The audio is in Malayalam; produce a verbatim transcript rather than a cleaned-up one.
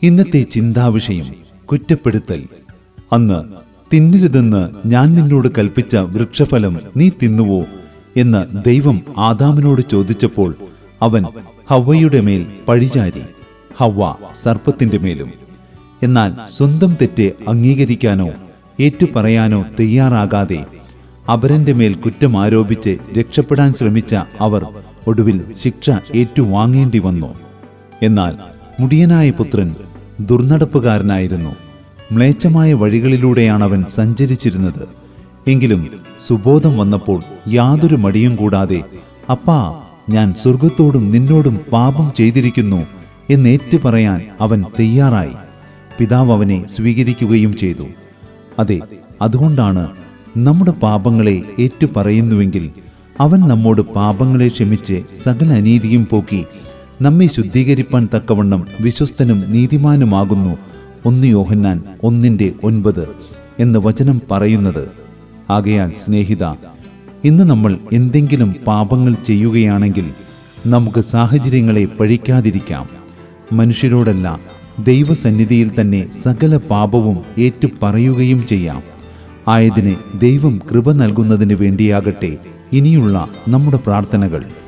ഇന്നത്തെ ചിന്താവിഷയം കുറ്റപ്പെടുത്തൽ. അന്ന് തിന്നരുതെന്ന് ഞാൻ നിന്നോട് കൽപ്പിച്ച വൃക്ഷഫലം നീ തിന്നുവോ എന്ന് ദൈവം ആദാമിനോട് ചോദിച്ചപ്പോൾ അവൻ ഹവ്വയുടെ മേൽ പഴിചാരി, ഹവ്വ സർപ്പത്തിന്റെ മേലും. എന്നാൽ സ്വന്തം തെറ്റ് അംഗീകരിക്കാനോ ഏറ്റുപറയാനോ തയ്യാറാകാതെ അപരന്റെ മേൽ കുറ്റം ആരോപിച്ച് രക്ഷപ്പെടാൻ ശ്രമിച്ച അവർ ഒടുവിൽ ശിക്ഷ ഏറ്റുവാങ്ങേണ്ടി വന്നു. എന്നാൽ മുടിയനായ പുത്രൻ ദുർനടപ്പുകാരനായിരുന്നു. മ്ലേച്ഛമായ വഴികളിലൂടെയാണ് അവൻ സഞ്ചരിച്ചിരുന്നത്. എങ്കിലും സുബോധം വന്നപ്പോൾ യാതൊരു മടിയും കൂടാതെ, അപ്പാ, ഞാൻ സ്വർഗത്തോടും നിന്നോടും പാപം ചെയ്തിരിക്കുന്നു എന്നേറ്റു പറയാൻ അവൻ തയ്യാറായി. പിതാവ് അവനെ സ്വീകരിക്കുകയും ചെയ്തു. അതെ, അതുകൊണ്ടാണ് നമ്മുടെ പാപങ്ങളെ ഏറ്റുപറയുന്നുവെങ്കിൽ അവൻ നമ്മോട് പാപങ്ങളെ ക്ഷമിച്ച് സകല അനീതിയും പോക്കി നമ്മെ ശുദ്ധീകരിപ്പാൻ തക്കവണ്ണം വിശ്വസ്തനും നീതിമാനുമാകുന്നു. ഒന്ന് യോഹന്നാൻ ഒന്നിന്റെ ഒൻപത് എന്ന് വചനം പറയുന്നത്. ആകയാൽ സ്നേഹിത, ഇന്ന് നമ്മൾ എന്തെങ്കിലും പാപങ്ങൾ ചെയ്യുകയാണെങ്കിൽ നമുക്ക് സാഹചര്യങ്ങളെ പഴിക്കാതിരിക്കാം. മനുഷ്യരോടല്ല, ദൈവസന്നിധിയിൽ തന്നെ സകല പാപവും ഏറ്റു പറയുകയും ചെയ്യാം. ആയതിന് ദൈവം കൃപ നൽകുന്നതിന് വേണ്ടിയാകട്ടെ ഇനിയുള്ള നമ്മുടെ പ്രാർത്ഥനകൾ.